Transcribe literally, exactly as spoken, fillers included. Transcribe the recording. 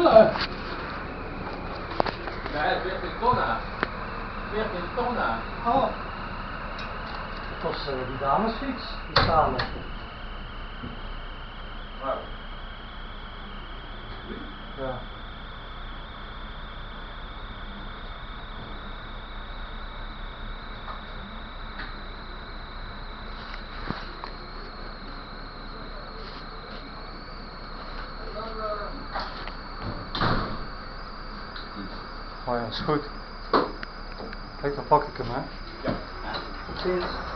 lullen. Nee, veertien tonnen. veertien tonnen. Oh. Dat was uh, die damesfiets, die stalen. Wow. Ja. Oh ja, dat is goed. Kijk, dan pak ik hem, hè. Ja. Tot ziens.